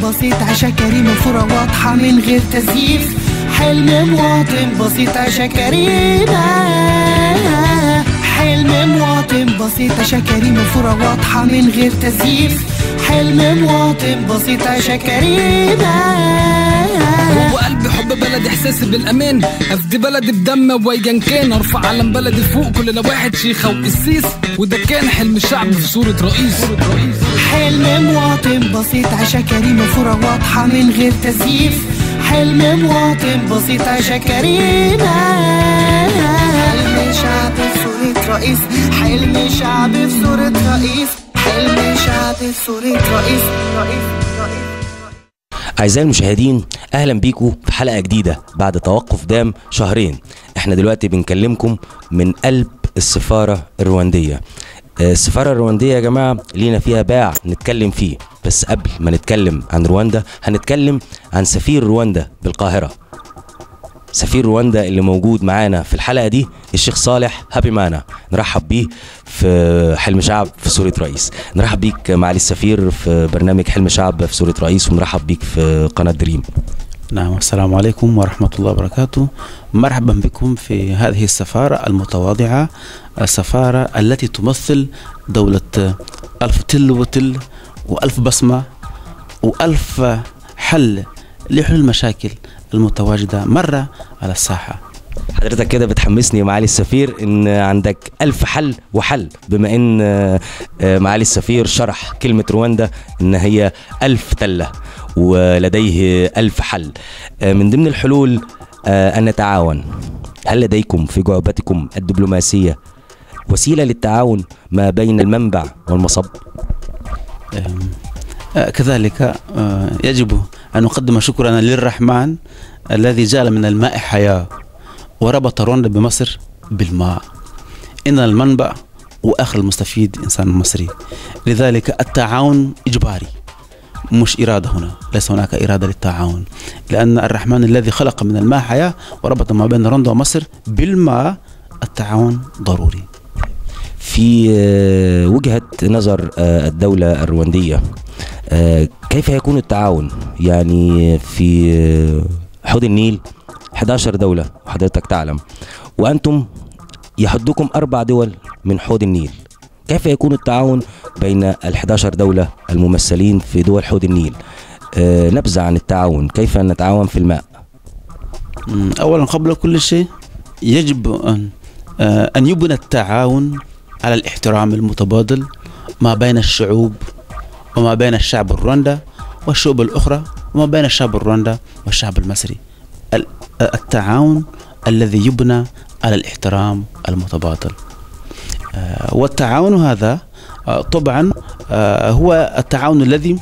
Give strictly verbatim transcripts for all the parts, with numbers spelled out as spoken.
بسيط، عيشة كريمة فورة واضحة من غير تزييف. حلم مواطن بسيط، عيشة كريمة. حلم مواطن بسيط، عيشة كريمة فورة واضحة من غير تزييف. حلم مواطن بسيط، عيشة كريمة. جوه قلبي حب بلدي، احساسي بالامان، افدي بلدي بدم ويجن كان، ارفع علم بلدي فوق كلنا واحد، شيخه وقسيس، وده كان حلم الشعب في صوره رئيس. حلم مواطن بسيط، عيشة كريمة فورة واضحة من غير تزييف. حلم مواطن بسيط، عيشة كريمة. حلم شعب في صورة رئيس. حلم شعب في صورة رئيس. حلم شعب في صورة رئيس. رئيس رئيس أعزائي المشاهدين، أهلا بيكم في حلقة جديدة بعد توقف دام شهرين. احنا دلوقتي بنكلمكم من قلب السفارة الرواندية. السفارة الرواندية يا جماعة لينا فيها باع نتكلم فيه، بس قبل ما نتكلم عن رواندا هنتكلم عن سفير رواندا بالقاهرة. سفير رواندا اللي موجود معانا في الحلقة دي الشيخ صالح هابيمانا، نرحب بيه في حلم شعب في صورة رئيس. نرحب بيك معالي السفير في برنامج حلم شعب في صورة رئيس، ونرحب بيك في قناة دريم. نعم، السلام عليكم ورحمة الله وبركاته. مرحبا بكم في هذه السفارة المتواضعة، السفارة التي تمثل دولة ألف تل وتل وألف بصمة وألف حل لحلول المشاكل المتواجدة مرة على الساحة. حضرتك كده بتحمسني يا معالي السفير ان عندك ألف حل وحل، بما ان معالي السفير شرح كلمة رواندا ان هي ألف تلة ولديه ألف حل. من ضمن الحلول أن نتعاون. هل لديكم في جعبتكم الدبلوماسية وسيلة للتعاون ما بين المنبع والمصب؟ كذلك يجب أن نقدم شكرنا للرحمن الذي جعل من الماء حياة وربط رواندا بمصر بالماء. إن المنبع وآخر المستفيد إنسان مصري، لذلك التعاون إجباري مش إرادة. هنا ليس هناك إرادة للتعاون، لأن الرحمن الذي خلق من الماء حياة وربط ما بين رواندا ومصر بالماء، التعاون ضروري. في وجهة نظر الدولة الرواندية كيف يكون التعاون؟ يعني في حوض النيل إحدى عشرة دولة وحضرتك تعلم، وأنتم يحدكم أربع دول من حوض النيل. كيف يكون التعاون بين الإحدى عشرة دولة الممثلين في دول حوض النيل؟ نبذة عن التعاون، كيف نتعاون في الماء؟ أولا قبل كل شيء يجب أن أن يبنى التعاون على الاحترام المتبادل ما بين الشعوب وما بين الشعب الرواندا والشعوب الأخرى وما بين الشعب الرواندا والشعب المصري. التعاون الذي يبنى على الاحترام المتبادل، والتعاون هذا طبعا هو التعاون الذي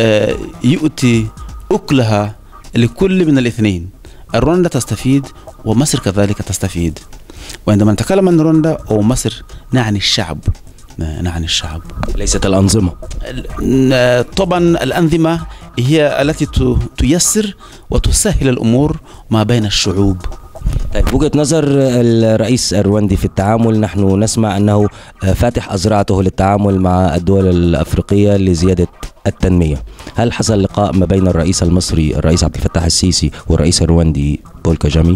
يؤتي أكلها لكل من الاثنين. رواندا تستفيد ومصر كذلك تستفيد. وعندما نتكلم عن رواندا أو مصر نعني الشعب، نعني الشعب ليست الأنظمة. طبعا الأنظمة هي التي تيسر وتسهل الأمور ما بين الشعوب. طيب، وجهة نظر الرئيس الرواندي في التعامل، نحن نسمع أنه فاتح أزرعته للتعامل مع الدول الأفريقية لزيادة التنمية. هل حصل لقاء ما بين الرئيس المصري الرئيس عبد الفتاح السيسي والرئيس الرواندي بول كاجامي؟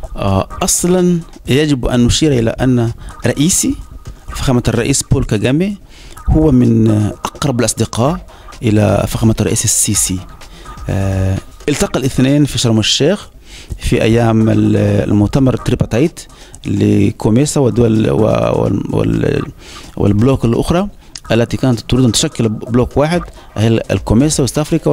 أصلا يجب أن نشير إلى أن رئيسي فخامة الرئيس بول كاجامي هو من أقرب الأصدقاء إلى فخامة الرئيس السيسي. التقى الاثنين في شرم الشيخ في أيام المؤتمر تريباتايت لكوميسا والدول والبلوك الأخرى التي كانت تريد أن تشكل بلوك واحد، هي الكوميسا وست أفريقيا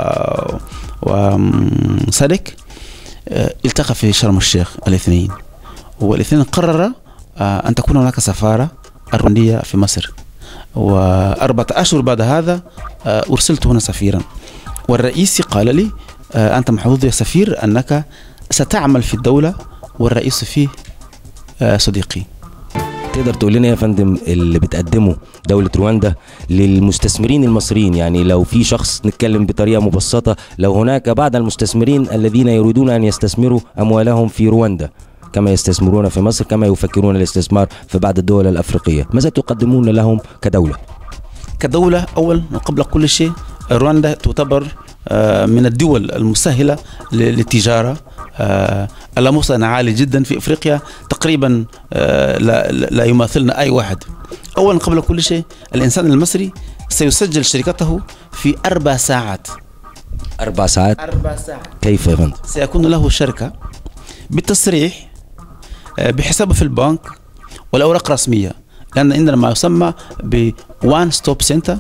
وسادك. التقى في شرم الشيخ الاثنين، والاثنين قرر أن تكون هناك سفارة رواندية في مصر. وأربعة أشهر بعد هذا أرسلت هنا سفيرا، والرئيس قال لي أنت محظوظ يا سفير أنك ستعمل في الدولة والرئيس فيه صديقي. تقدر تقول لنا يا فندم اللي بتقدمه دولة رواندا للمستثمرين المصريين؟ يعني لو في شخص نتكلم بطريقة مبسطة، لو هناك بعض المستثمرين الذين يريدون أن يستثمروا أموالهم في رواندا كما يستثمرون في مصر، كما يفكرون الاستثمار في بعض الدول الأفريقية، ماذا تقدمون لهم كدولة؟ كدولة أول قبل كل شيء رواندا تعتبر من الدول المسهلة للتجارة على مستوى عالي جدا في افريقيا، تقريبا لا, لا يماثلنا اي واحد. اولا قبل كل شيء الانسان المصري سيسجل شركته في اربع ساعات. اربع ساعات؟ اربع ساعات. كيف يا فندم؟ سيكون له شركة بالتصريح بحسابه في البنك والاوراق رسمية، لان عندنا ما يسمى ب وان ستوب سنتر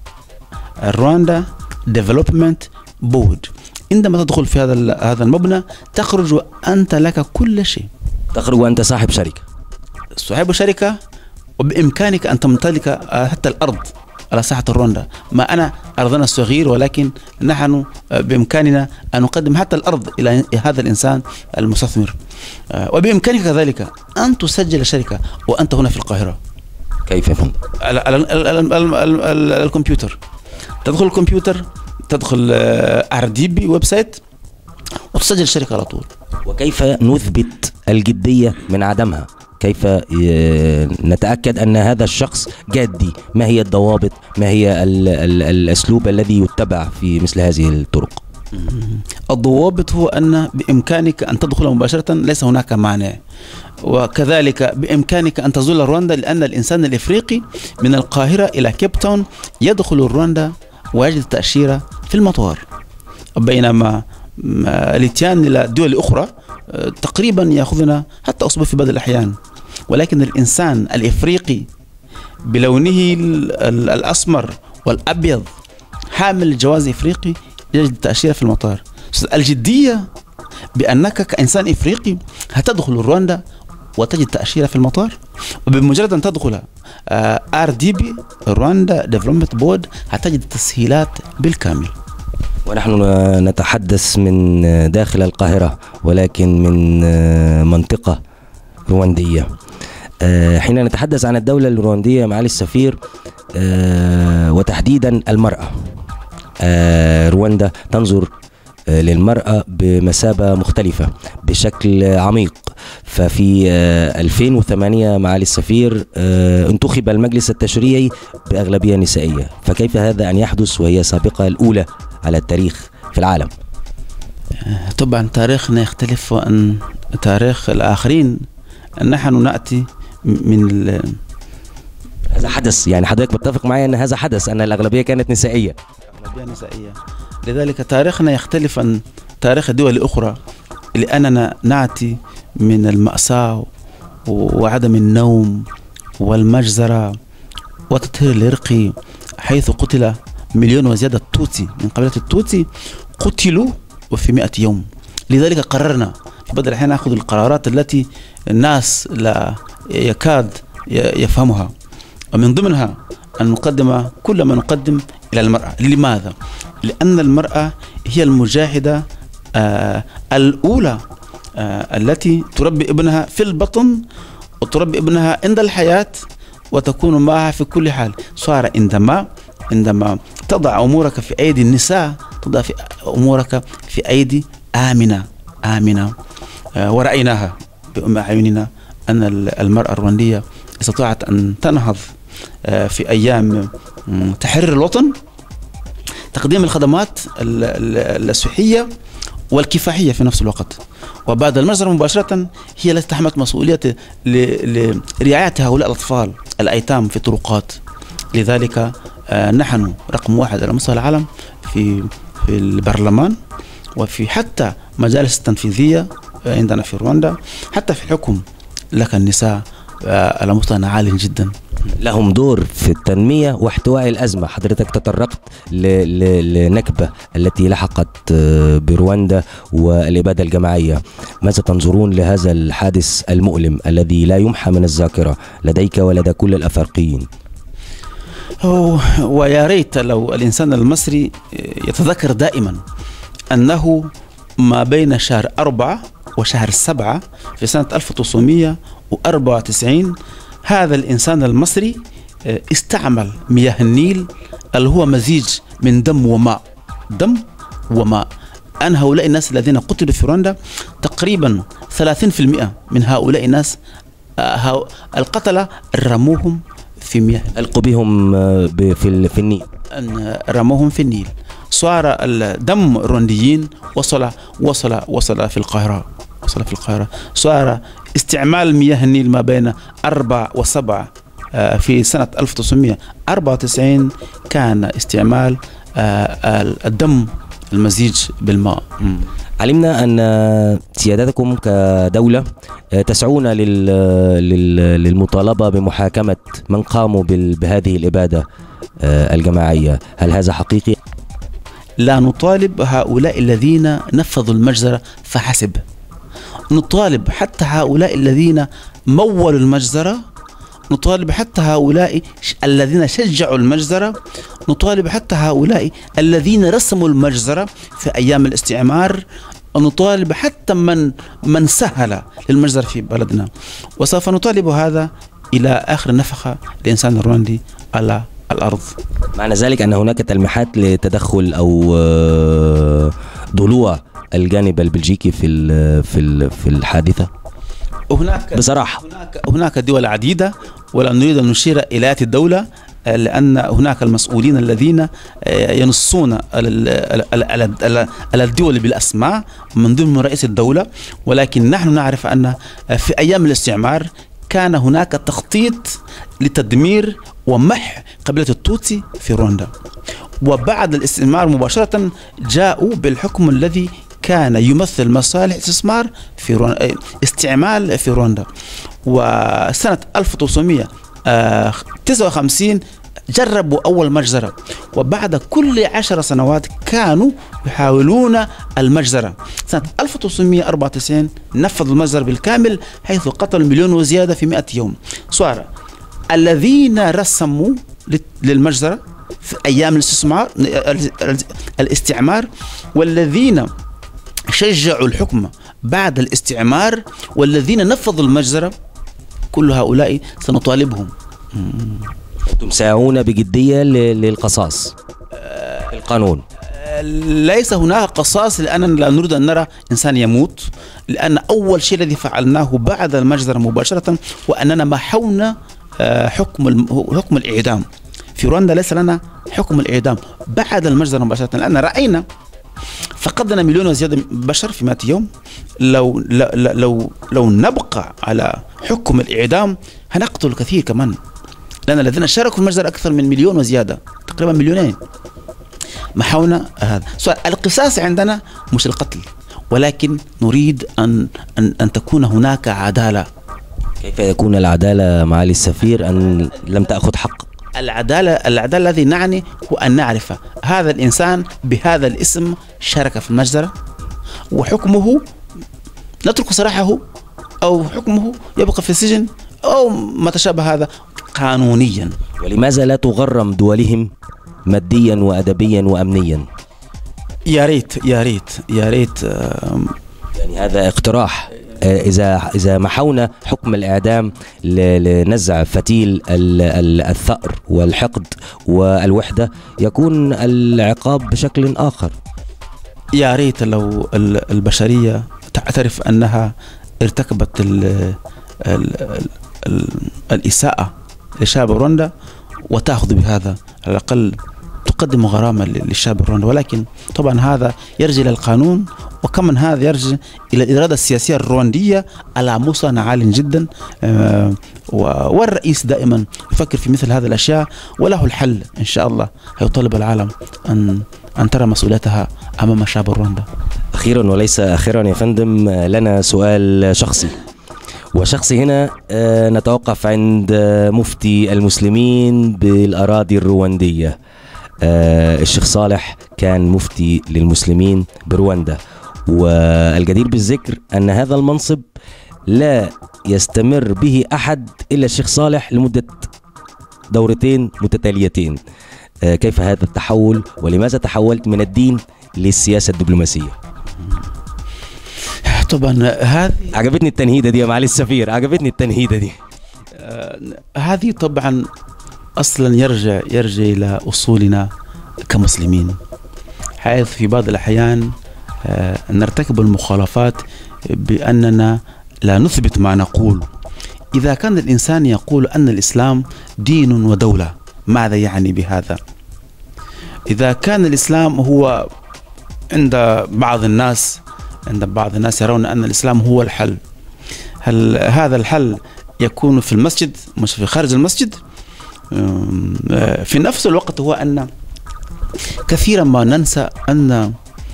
رواندا ديفلوبمنت بورد. عندما تدخل في هذا هذا المبنى تخرج وانت لك كل شيء. تخرج وانت صاحب شركة. صاحب شركة، وبامكانك ان تمتلك حتى الارض على ساحة رواندا. ما انا ارضنا صغير، ولكن نحن بامكاننا ان نقدم حتى الارض الى هذا الانسان المستثمر. وبامكانك كذلك ان تسجل شركة وانت هنا في القاهرة. كيف يا فندم؟ على الكمبيوتر. تدخل الكمبيوتر، تدخل ار دي بي ويب سايت وتسجل الشركة على طول. وكيف نثبت الجدية من عدمها؟ كيف نتأكد أن هذا الشخص جادي؟ ما هي الضوابط؟ ما هي ال ال الأسلوب الذي يتبع في مثل هذه الطرق؟ الضوابط هو أن بإمكانك أن تدخل مباشرة، ليس هناك مانع. وكذلك بإمكانك أن تزور رواندا، لأن الإنسان الإفريقي من القاهرة إلى كيب تاون يدخل رواندا ويجد تأشيرة في المطار، بينما الاتيان إلى دول أخرى تقريبا يأخذنا حتى أسبوع في بعض الأحيان. ولكن الإنسان الإفريقي بلونه الأسمر والأبيض حامل جواز إفريقي يجد تأشيرة في المطار. الجدية بأنك كإنسان إفريقي هتدخل رواندا وتجد تأشيرة في المطار، وبمجرد أن تدخل ار دي بي رواندا ديفلوبمنت بورد هتجد التسهيلات بالكامل. ونحن نتحدث من داخل القاهرة، ولكن من منطقة رواندية. حين نتحدث عن الدولة الرواندية معالي السفير، وتحديدا المرأة، رواندا تنظر للمرأة بمثابة مختلفة بشكل عميق. ففي ألفين وثمانية معالي السفير انتخب المجلس التشريعي بأغلبية نسائية، فكيف هذا أن يحدث وهي سابقة الأولى على التاريخ في العالم؟ طبعا تاريخنا يختلف عن تاريخ الآخرين. نحن نأتي من هذا حدث، يعني حضرتك متفق معي أن هذا حدث، أن الأغلبية كانت نسائية. أغلبية نسائية، لذلك تاريخنا يختلف عن تاريخ الدول الأخرى، لأننا نأتي من المأساة وعدم النوم والمجزرة والتطهير العرقي، حيث قتل مليون وزيادة توتي من قبيلة التوتي، قتلوا في مئة يوم. لذلك قررنا في بعض الأحيان نأخذ القرارات التي الناس لا يكاد يفهمها، ومن ضمنها أن نقدم كل ما نقدم إلى المرأة. لماذا؟ لأن المرأة هي المجاهدة آه الأولى آه التي تربي ابنها في البطن وتربي ابنها عند الحياة وتكون معها في كل حال. صار عندما عندما تضع أمورك في أيدي النساء تضع في أمورك في أيدي آمنة آمنة. آه ورأيناها بأم أعيننا أن المرأة الرواندية استطاعت أن تنهض آه في أيام تحرير الوطن، تقديم الخدمات الصحية والكفاحية في نفس الوقت. وبعد المجزرة مباشرة هي التي تحملت مسؤولية لرعاية هؤلاء الأطفال الأيتام في الطرقات. لذلك نحن رقم واحد على مستوى العالم في في البرلمان وفي حتى مجالس التنفيذية عندنا في رواندا، حتى في الحكم لك النساء على مستوى عالي جدا. لهم دور في التنمية واحتواء الأزمة. حضرتك تطرقت للنكبة التي لحقت برواندا والإبادة الجماعية، ماذا تنظرون لهذا الحادث المؤلم الذي لا يمحى من الذاكرة لديك ولدى كل الأفارقيين؟ ويا ريت لو الإنسان المصري يتذكر دائما أنه ما بين شهر أربعة وشهر سبعة في سنة ألف وتسعمئة وأربعة وتسعين هذا الإنسان المصري استعمل مياه النيل اللي هو مزيج من دم وماء، دم وماء. أن هؤلاء الناس الذين قتلوا في رواندا تقريبا ثلاثين بالمئة من هؤلاء الناس القتلة رموهم في مياه، ألقوا بهم في النيل، رموهم في النيل. صار الدم الروانديين وصل وصل وصل في القاهرة وصل في القاهرة صار استعمال مياه النيل ما بين أربع وسبع في سنة ألف وتسعمائة وأربعة وتسعين كان استعمال الدم المزيج بالماء. علمنا أن سيادتكم كدولة تسعون للمطالبة بمحاكمة من قاموا بهذه الإبادة الجماعية، هل هذا حقيقي؟ لا نطالب هؤلاء الذين نفذوا المجزرة فحسب، نطالب حتى هؤلاء الذين مولوا المجزرة، نطالب حتى هؤلاء الذين شجعوا المجزرة، نطالب حتى هؤلاء الذين رسموا المجزرة في أيام الاستعمار، نطالب حتى من من سهل للمجزرة في بلدنا، وسوف نطالب هذا إلى آخر نفخة الإنسان الرواندي على الأرض. معنى ذلك أن هناك تلميحات لتدخل أو ضلوع الجانب البلجيكي في في في الحادثة؟ هناك بصراحة هناك هناك دول عديدة، ولا نريد أن نشير إلى هذه الدولة لأن هناك المسؤولين الذين ينصون على الدول بالأسماء من ضمن رئيس الدولة، ولكن نحن نعرف أن في أيام الاستعمار كان هناك تخطيط لتدمير ومحو قبيلة التوتسي في رواندا، وبعد الاستعمار مباشرة جاءوا بالحكم الذي كان يمثل مصالح الاستثمار في رواندا، استعمال في رواندا. وسنة ألف وتسعمائة وتسعة وخمسين جربوا أول مجزرة، وبعد كل عشر سنوات كانوا يحاولون المجزرة. سنة ألف وتسعمائة وأربعة وتسعين نفذوا المجزرة بالكامل حيث قتلوا مليون وزيادة في مئة يوم. صار الذين رسموا للمجزرة في أيام الاستثمار الاستعمار والذين شجعوا الحكم بعد الاستعمار والذين نفذوا المجزرة، كل هؤلاء سنطالبهم. تسعون بجدية للقصاص القانون؟ ليس هناك قصاص لأننا لا نريد أن نرى إنسان يموت، لأن أول شيء الذي فعلناه بعد المجزرة مباشرة وأننا محونا حكم حكم الإعدام. في رواندا ليس لنا حكم الإعدام بعد المجزرة مباشرة، لأن رأينا فقدنا مليون وزيادة بشر في مئة يوم. لو لو لو لو نبقى على حكم الإعدام هنقتل كثير كمان، لأن الذين شاركوا في المجزرة أكثر من مليون وزيادة، تقريبا مليونين. محاولنا هذا. سؤال القصاص عندنا مش القتل، ولكن نريد أن أن أن تكون هناك عدالة. كيف يكون العدالة معالي السفير أن لم تأخذ حق؟ العدالة العدالة الذي نعني هو أن نعرف هذا الإنسان بهذا الاسم شارك في المجزرة، وحكمه نترك سراحه أو حكمه يبقى في السجن أو ما تشابه هذا قانونيا. ولماذا لا تغرم دولهم ماديا وأدبيا وأمنيا؟ يا ريت يا ريت يا ريت يعني هذا اقتراح. إذا إذا محونا حكم الإعدام لنزع فتيل الثأر والحقد والوحدة يكون العقاب بشكل آخر. يا ريت لو البشرية تعترف أنها ارتكبت ال ال ال الإساءة لشعب رواندا وتأخذ بهذا، على الأقل تقدم غرامة للشعب الرواندي، ولكن طبعا هذا يرجع إلى القانون، وكمان هذا يرجع إلى الإرادة السياسية الرواندية على مستوى عال جدا. والرئيس دائما يفكر في مثل هذه الأشياء وله الحل إن شاء الله. هيطالب العالم أن أن ترى مسؤوليتها أمام شعب رواندا. أخيرا وليس أخيرا يا فندم، لنا سؤال شخصي، وشخصي هنا نتوقف عند مفتي المسلمين بالأراضي الرواندية. الشيخ صالح كان مفتي للمسلمين برواندا، والجدير بالذكر أن هذا المنصب لا يستمر به أحد إلا الشيخ صالح لمدة دورتين متتاليتين. كيف هذا التحول، ولماذا تحولت من الدين للسياسة الدبلوماسية؟ طبعا هذه عجبتني التنهيدة دي يا معالي السفير، عجبتني التنهيدة دي. آه هذه طبعا أصلا يرجع يرجع إلى أصولنا كمسلمين، حيث في بعض الأحيان آه نرتكب المخالفات بأننا لا نثبت ما نقول. إذا كان الإنسان يقول أن الإسلام دين ودولة، ماذا يعني بهذا؟ إذا كان الإسلام هو عند بعض الناس عند بعض الناس يرون أن الإسلام هو الحل، هل هذا الحل يكون في المسجد مش في خارج المسجد؟ في نفس الوقت هو أن كثيرا ما ننسى أن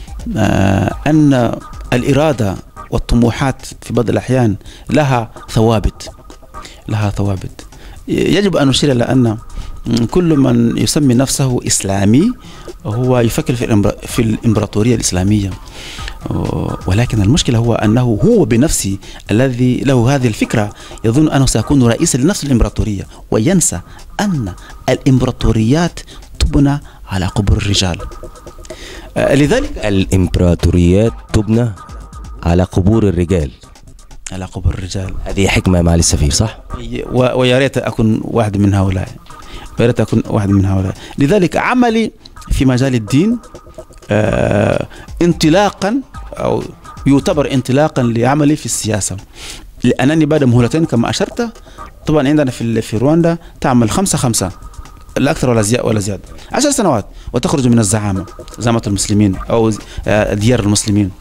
أن الإرادة والطموحات في بعض الأحيان لها ثوابت لها ثوابت يجب أن نشير إلى أن كل من يسمي نفسه إسلامي هو يفكر في الإمبراطورية الإسلامية، ولكن المشكلة هو أنه هو بنفسه الذي له هذه الفكرة يظن أنه سيكون رئيسا لنفس الإمبراطورية، وينسى أن الإمبراطوريات تبنى على قبور الرجال. لذلك الإمبراطوريات تبنى على قبور الرجال على قبور الرجال. هذه حكمة مع السفير صح؟ ويا ريت أكون واحد من هؤلاء ويا ريت أكون واحد من هؤلاء. لذلك عملي في مجال الدين آه انطلاقا أو يعتبر انطلاقا لعملي في السياسة، لأنني بعد مهلتين كما أشرت. طبعا عندنا في في رواندا تعمل خمسة خمسة لا أكثر ولا زيادة ولا زيادة عشر سنوات وتخرج من الزعامة زعامة المسلمين أو ديار المسلمين.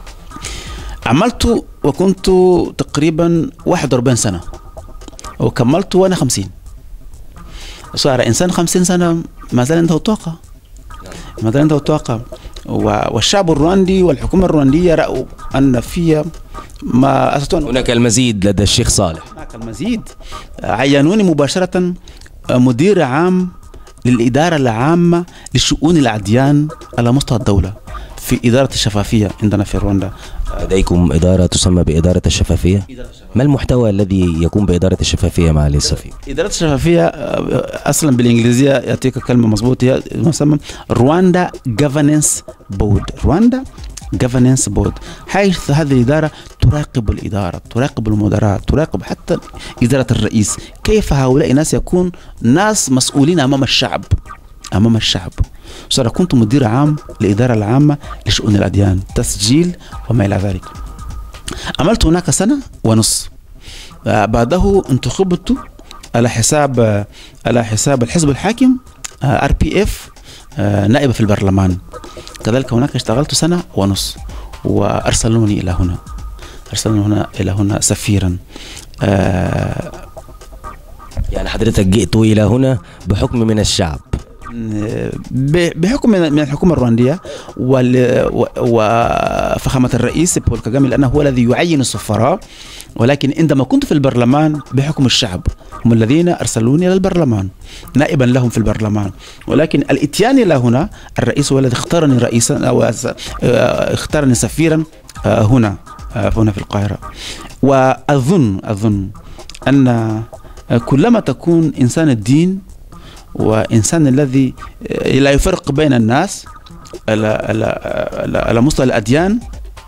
عملت وكنت تقريبا واحد وأربعين سنة وكملت وأنا خمسين. صار إنسان خمسين سنة ما زال عنده طاقة ما زال عنده طاقة والشعب الرواندي والحكومة الرواندية رأوا أن فيها ما أستطيع. هناك المزيد لدى الشيخ صالح. هناك المزيد. عينوني مباشرة مدير عام للإدارة العامة لشؤون الأديان على مستوى الدولة في إدارة الشفافية عندنا في رواندا. لديكم إدارة تسمى بإدارة الشفافية؟ ما المحتوى الذي يقوم بإدارة الشفافية مع السفير؟ إدارة الشفافية أصلا بالإنجليزية يعطيك كلمة مضبوطة هي مسمى رواندا Governance Board. رواندا Governance Board، حيث هذه الإدارة تراقب الإدارة، تراقب المدراء، تراقب حتى إدارة الرئيس، كيف هؤلاء الناس يكون ناس مسؤولين أمام الشعب أمام الشعب. صار كنت مدير عام للإدارة العامة لشؤون الأديان، تسجيل وما إلى ذلك. عملت هناك سنة ونص، بعده انتخبت على حساب على حساب الحزب الحاكم آر بي إف نائب في البرلمان. كذلك هناك اشتغلت سنة ونص وأرسلوني إلى هنا أرسلوني هنا إلى هنا سفيرا. يعني حضرتك جئت إلى هنا بحكم من الشعب؟ بحكم من الحكومة الرواندية وفخامة الرئيس بول كاغامي، لأنه هو الذي يعين السفراء، ولكن عندما كنت في البرلمان بحكم الشعب هم الذين أرسلوني إلى البرلمان نائبا لهم في البرلمان. ولكن الإتيان إلى هنا الرئيس هو الذي اختارني رئيسا أو اختارني سفيرا هنا هنا في القاهرة. وأظن أظن أن كلما تكون إنسان الدين وإنسان الذي لا يفرق بين الناس على مستوى الأديان،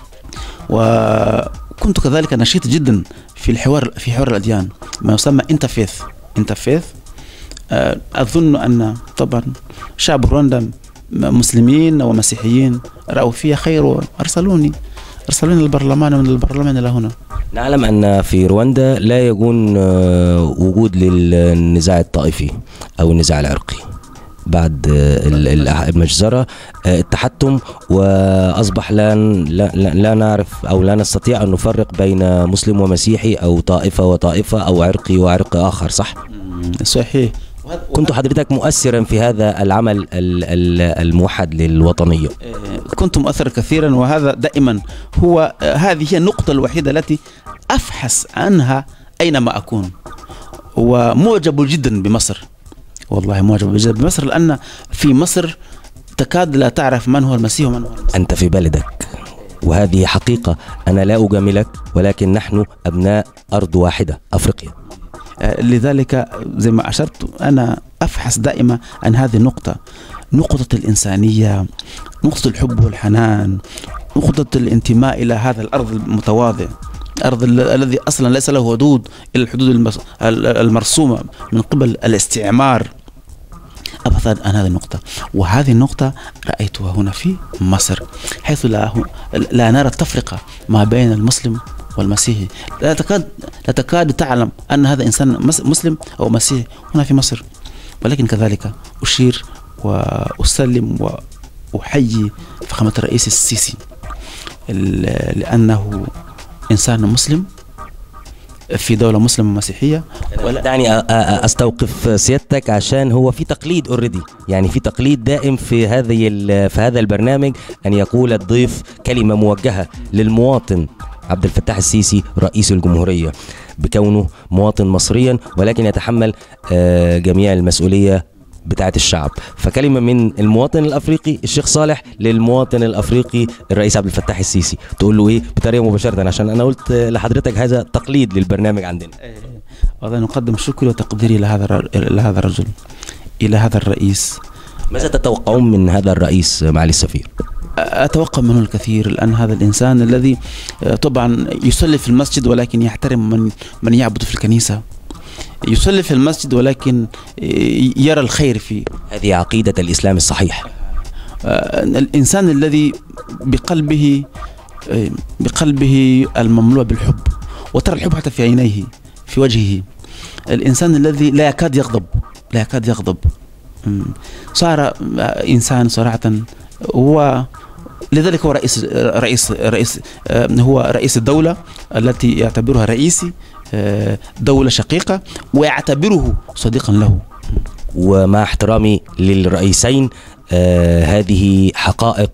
وكنت كذلك نشيط جدا في الحوار في حوار الأديان ما يسمى انترفيث انترفيث أظن أن طبعا شعب رواندا مسلمين ومسيحيين رأوا فيها خير وأرسلوني أرسلوني للبرلمان ومن البرلمان إلى هنا. نعلم أن في رواندا لا يكون وجود للنزاع الطائفي أو النزاع العرقي بعد المجزرة التحتم، وأصبح لا, لا, لا نعرف أو لا نستطيع أن نفرق بين مسلم ومسيحي أو طائفة وطائفة أو عرقي وعرق آخر صح؟ صحيح. كنت حضرتك مؤثرا في هذا العمل الموحد للوطنية؟ كنت مؤثرا كثيرا، وهذا دائما هو هذه هي النقطة الوحيدة التي أفحص عنها أينما أكون. ومعجب جدا بمصر، والله معجب جدا بمصر، لأن في مصر تكاد لا تعرف من هو المسيح ومن هو المسيح. أنت في بلدك وهذه حقيقة، أنا لا أجاملك، ولكن نحن أبناء أرض واحدة أفريقيا. لذلك زي ما أشرت أنا أفحص دائما عن هذه النقطة، نقطة الإنسانية، نقطة الحب والحنان، نقطة الانتماء إلى هذا الأرض المتواضع، الأرض الذي أصلا ليس له حدود إلى الحدود المرسومة من قبل الاستعمار. أبحث عن هذه النقطة، وهذه النقطة رأيتها هنا في مصر، حيث لا, لا نرى التفرقة ما بين المسلم والمسيحي. لا تكاد لا تكاد تعلم أن هذا إنسان مسلم أو مسيحي هنا في مصر. ولكن كذلك أشير وأسلم وأحيي فخامة الرئيس السيسي لأنه إنسان مسلم في دولة مسلمة مسيحية. دعني استوقف سيادتك عشان هو في تقليد اوريدي، يعني في تقليد دائم في هذه في هذا البرنامج ان يقول الضيف كلمة موجهة للمواطن عبد الفتاح السيسي رئيس الجمهورية بكونه مواطن مصريا، ولكن يتحمل جميع المسؤولية بتاعت الشعب. فكلمة من المواطن الأفريقي الشيخ صالح للمواطن الأفريقي الرئيس عبد الفتاح السيسي، تقول له إيه بطريقة مباشرة؟ عشان أنا قلت لحضرتك هذا تقليد للبرنامج عندنا. والله نقدم شكري وتقديري لهذا لهذا الرجل، إلى هذا الرئيس. ماذا تتوقعون من هذا الرئيس معالي السفير؟ أتوقع منه الكثير، لأن هذا الإنسان الذي طبعا يصلي في المسجد ولكن يحترم من من يعبد في الكنيسة، يصلي في المسجد ولكن يرى الخير فيه. هذه عقيدة الإسلام الصحيح. الإنسان الذي بقلبه بقلبه المملوء بالحب، وترى الحب حتى في عينيه في وجهه. الإنسان الذي لا يكاد يغضب لا يكاد يغضب صار إنسان صراحة. هو لذلك هو رئيس رئيس رئيس هو رئيس الدولة التي يعتبرها رئيسي دولة شقيقة ويعتبره صديقا له. ومع احترامي للرئيسين آه هذه حقائق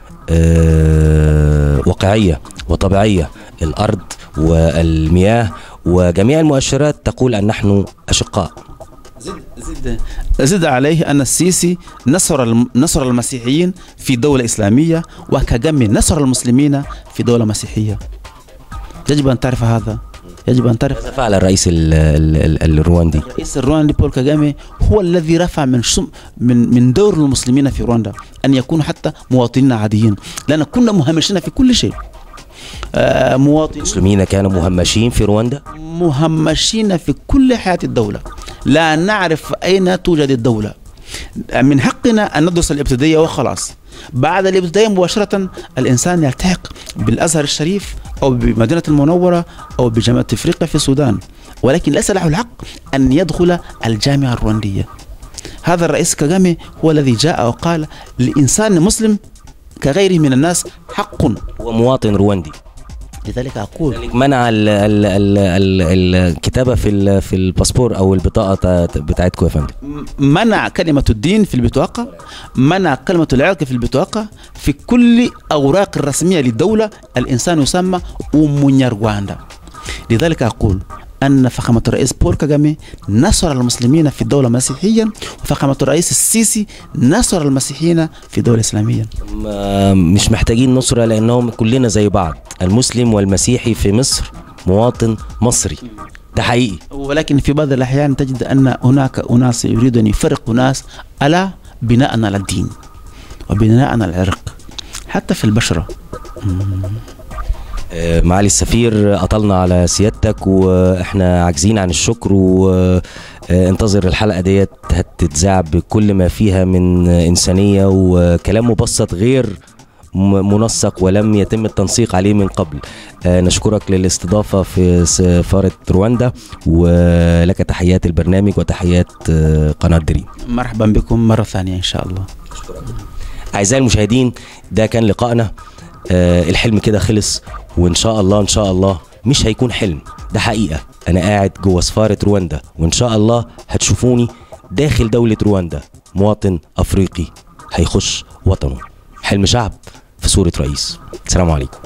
آه واقعية وطبيعية. الأرض والمياه وجميع المؤشرات تقول أن نحن أشقاء. زد زد زد عليه أن السيسي نصر نصر المسيحيين في دولة إسلامية، وكاغامي نصر المسلمين في دولة مسيحية. يجب أن تعرف هذا، يجب أن تعرف. ماذا فعل الرئيس ال ال الرواندي؟ الرئيس الرواندي بول كاغامي هو الذي رفع من من من دور المسلمين في رواندا أن يكونوا حتى مواطنين عاديين، لأن كنا مهمشين في كل شيء. آه مواطنين المسلمين كانوا مهمشين في رواندا، مهمشين في كل حياة الدولة، لا نعرف أين توجد الدولة. من حقنا أن ندرس الابتدائية وخلاص، بعد الابتدائية مباشرة الإنسان يلتحق بالأزهر الشريف أو بمدينة المنورة أو بجامعة أفريقيا في السودان، ولكن ليس له الحق أن يدخل الجامعة الرواندية. هذا الرئيس كاغامي هو الذي جاء وقال لإنسان مسلم كغيره من الناس حق، ومواطن رواندي. لذلك أقول لذلك منع ال ال ال ال الكتابة في في الباسبور أو البطاقة بتاعتكم يا فندم. منع كلمة الدين في البطاقة، منع كلمة العرق في البطاقة. في كل أوراق الرسمية للدولة الإنسان يسمى أمونيرواندا. لذلك أقول أن فخامة الرئيس بول كاغامي نصر المسلمين في الدولة المسيحية، وفخامة الرئيس السيسي نصر المسيحيين في الدولة الإسلامية. مش محتاجين نصرة لأنهم كلنا زي بعض، المسلم والمسيحي في مصر مواطن مصري، ده حقيقي. ولكن في بعض الأحيان تجد أن هناك أناس يريدون أن يفرقوا ناس على بناء على الدين وبناء على العرق حتى في البشرة. معالي السفير أطلنا على سيادتك وإحنا عاجزين عن الشكر، وانتظر الحلقة ديت هتتذاع بكل ما فيها من إنسانية وكلام مبسط غير منسق ولم يتم التنسيق عليه من قبل. نشكرك للاستضافة في سفارة رواندا، ولك تحيات البرنامج وتحيات قناة دريم. مرحبا بكم مرة ثانية إن شاء الله. أعزائي المشاهدين، ده كان لقائنا. أه الحلم كده خلص، وإن شاء الله إن شاء الله مش هيكون حلم، ده حقيقة. أنا قاعد جوه سفارة رواندا، وإن شاء الله هتشوفوني داخل دولة رواندا، مواطن أفريقي هيخش وطنه. حلم شعب في صورة رئيس. السلام عليكم.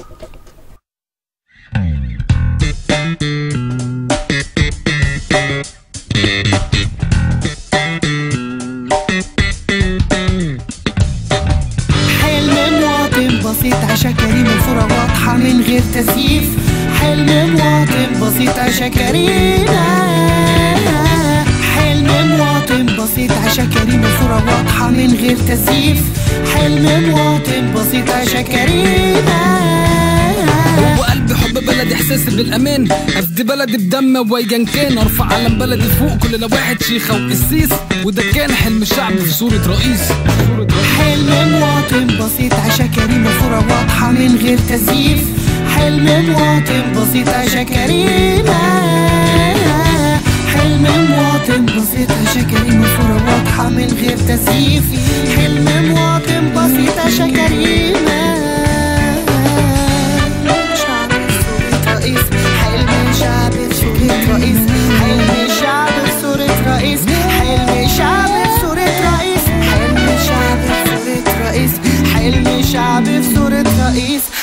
بسيط عشا كريم، الصورة واضحة من غير تزييف. حلم مواطن بسيط عشا كريمة، حلم مواطن بسيط عشا كريم، الصورة واضحة من غير تزييف. حلم مواطن بسيط عشا كريمة. هو قلبي حب بلدي، احساسي بالامان، افدي بلدي بدم ويجان كان، ارفع علم بلدي فوق كل واحد شيخة وقسيس، وده كان حلم الشعب في صورة رئيس. حلم مواطن بسيط عشا كريم، الصورة واضحة من غير تزييف. حلم مواطن بسيط عشا كريمة، حلم مواطن مواطن بسيط عيشة كريمة صورة واضحة من غير تزييف. حلم مواطن بسيط عيشة كريمة شعب في صورة رئيس. حلم شعب في صورة رئيس. حلم شعب في صورة رئيس. حلم شعب في صورة رئيس. حلم شعب في صورة رئيس. حلم شعب في صورة رئيس.